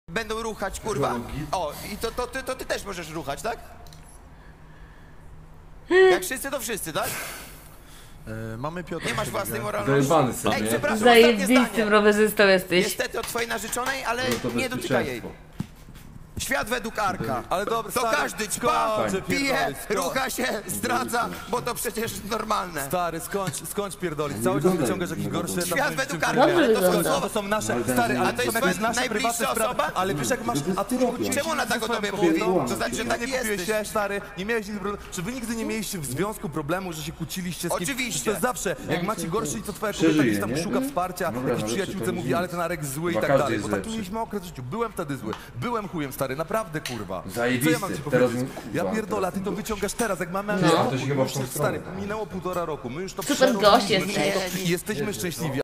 będą ruchać, kurwa. O, i to ty też możesz ruchać, tak? Jak wszyscy, to wszyscy, tak? Mamy Piotr. Nie masz własnej moralności. Dojebany sobie. Ej, przepraszam, ostatnie Zajebistym zdanie. rowerzystą jesteś. Niestety od twojej narzeczonej, ale No to nie dotyka jej. bezpieczeństwo. Świat według Arka. Ale dobra, To stary, każdy ćpa, skończę pije, pierdolić, rucha się, zdradza, bo to przecież normalne. Stary, skończ pierdolić. Cały czas wyciągasz jakiś gorszy etap. Świat w według moim Arka, życiu. ale to są Dobrze słowa. To są nasze, Ale stary, ale A to jest są jakieś twoja nasze najbliższa prywatne sprawy. osoba? Ale wiesz jak masz, a ty nie Czemu ona tak o tobie swoją mówi? kobietą. To znaczy, że tak nie kupiłeś jesteś. się, stary, nie miałeś nigdy problemu. Czy wy nigdy nie mieliście w związku problemu, że się kłóciliście z kimś? Oczywiście. To jest zawsze, jak macie gorszy i to twoja kobieta Przeżyje, gdzieś tam nie? szuka wsparcia, Dobra, jakiś no, przyjaciółce to mówi, nic. ale ten Arek zły i Chyba tak każdy dalej. jest Bo taki lepszy. mieliśmy okres w życiu. Byłem wtedy zły. Byłem chujem, stary, naprawdę, kurwa. Zajebisty. Co ja mam ci Teraz powiedzieć? kurwa, Ja teraz pierdolę, a ty to wyciągasz teraz, jak mamy... No. To się chyba w tą Stary, stronę. minęło 1,5 roku, my już to Super gość przerobiliśmy, jesteś. i jesteśmy szczęśliwi.